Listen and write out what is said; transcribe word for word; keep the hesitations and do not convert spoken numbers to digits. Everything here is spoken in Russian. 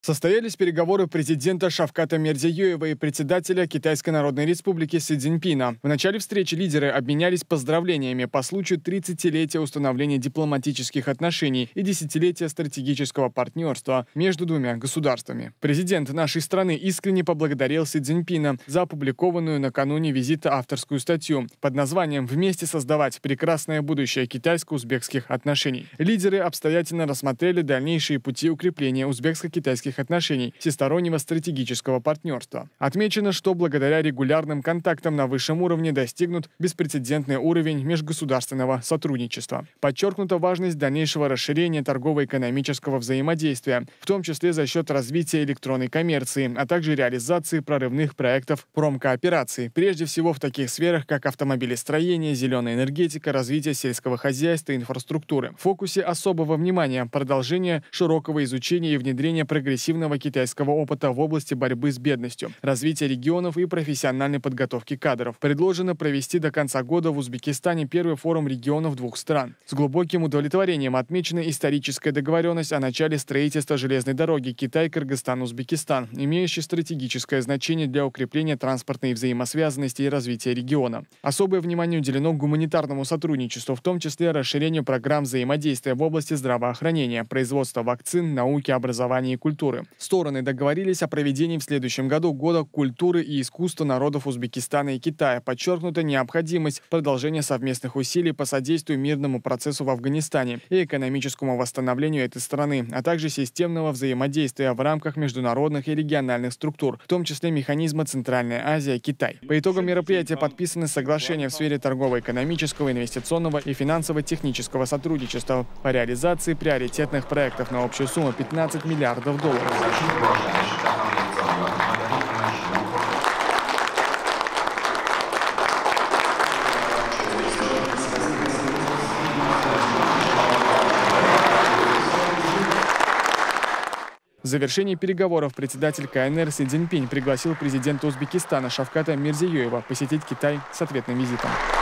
Состоялись переговоры президента Шавката Мирзиёева и председателя Китайской Народной Республики Си Цзиньпина. В начале встречи лидеры обменялись поздравлениями по случаю тридцатилетия установления дипломатических отношений и десятилетия стратегического партнерства между двумя государствами. Президент нашей страны искренне поблагодарил Си Цзиньпина за опубликованную накануне визита авторскую статью под названием «Вместе создавать прекрасное будущее китайско-узбекских отношений». Лидеры обстоятельно рассмотрели дальнейшие пути укрепления узбекско-китайских отношений, всестороннего стратегического партнерства. Отмечено, что благодаря регулярным контактам на высшем уровне достигнут беспрецедентный уровень межгосударственного сотрудничества. Подчеркнута важность дальнейшего расширения торгово-экономического взаимодействия, в том числе за счет развития электронной коммерции, а также реализации прорывных проектов промкооперации, прежде всего в таких сферах, как автомобилестроение, зеленая энергетика, развитие сельского хозяйства и инфраструктуры. В фокусе особого внимания продолжение широкого изучения и внедрения прогрессивного китайского опыта в области борьбы с бедностью, развития регионов и профессиональной подготовки кадров. Предложено провести до конца года в Узбекистане первый форум регионов двух стран. С глубоким удовлетворением отмечена историческая договоренность о начале строительства железной дороги Китай-Кыргызстан-Узбекистан, имеющей стратегическое значение для укрепления транспортной взаимосвязанности и развития региона. Особое внимание уделено гуманитарному сотрудничеству, в том числе расширению программ взаимодействия в области здравоохранения, производства вакцин, науки, образования и культуры. Стороны договорились о проведении в следующем году Года культуры и искусства народов Узбекистана и Китая. Подчеркнута необходимость продолжения совместных усилий по содействию мирному процессу в Афганистане и экономическому восстановлению этой страны, а также системного взаимодействия в рамках международных и региональных структур, в том числе механизма Центральная Азия-Китай. По итогам мероприятия подписаны соглашения в сфере торгово-экономического, инвестиционного и финансово-технического сотрудничества по реализации приоритетных проектов на общую сумму пятнадцать миллиардов долларов. В завершении переговоров председатель Ка Эн Эр Си Цзиньпин пригласил президента Узбекистана Шавката Мирзиёева посетить Китай с ответным визитом.